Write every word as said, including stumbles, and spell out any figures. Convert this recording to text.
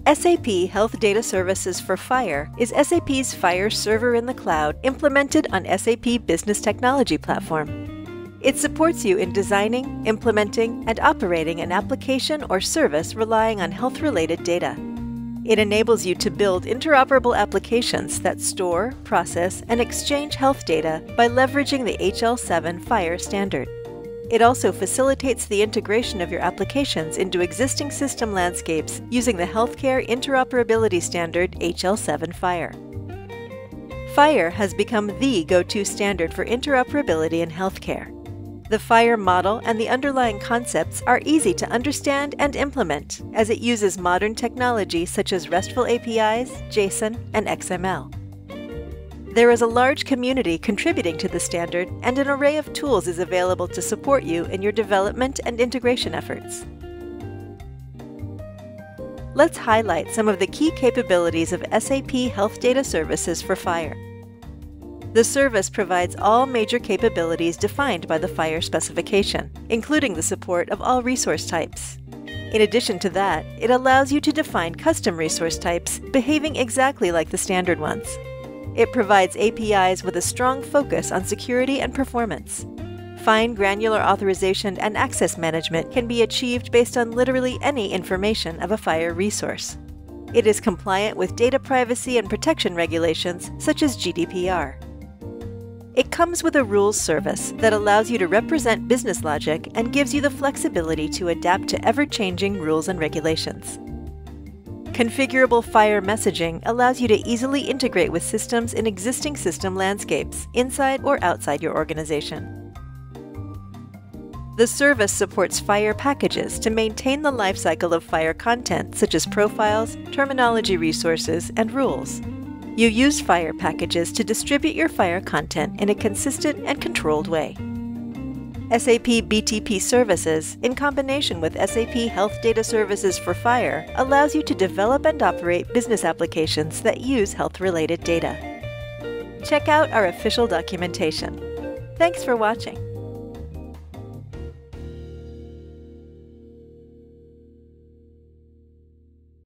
S A P Health Data Services for FHIR is S A P's FHIR server in the cloud implemented on S A P Business Technology Platform. It supports you in designing, implementing, and operating an application or service relying on health-related data. It enables you to build interoperable applications that store, process, and exchange health data by leveraging the H L seven FHIR standard. It also facilitates the integration of your applications into existing system landscapes using the Healthcare Interoperability Standard H L seven FHIR. FHIR has become the go-to standard for interoperability in healthcare. The FHIR model and the underlying concepts are easy to understand and implement, as it uses modern technology such as RESTful A P Is, JSON, and X M L. There is a large community contributing to the standard, and an array of tools is available to support you in your development and integration efforts. Let's highlight some of the key capabilities of S A P Health Data Services for FHIR. The service provides all major capabilities defined by the FHIR specification, including the support of all resource types. In addition to that, it allows you to define custom resource types behaving exactly like the standard ones. It provides A P Is with a strong focus on security and performance. Fine granular authorization and access management can be achieved based on literally any information of a FHIR resource. It is compliant with data privacy and protection regulations such as G D P R. It comes with a rules service that allows you to represent business logic and gives you the flexibility to adapt to ever-changing rules and regulations. Configurable FHIR messaging allows you to easily integrate with systems in existing system landscapes, inside or outside your organization. The service supports FHIR packages to maintain the lifecycle of FHIR content such as profiles, terminology resources, and rules. You use FHIR packages to distribute your FHIR content in a consistent and controlled way. S A P B T P Services, in combination with S A P Health Data Services for FHIR, allows you to develop and operate business applications that use health-related data. Check out our official documentation. Thanks for watching.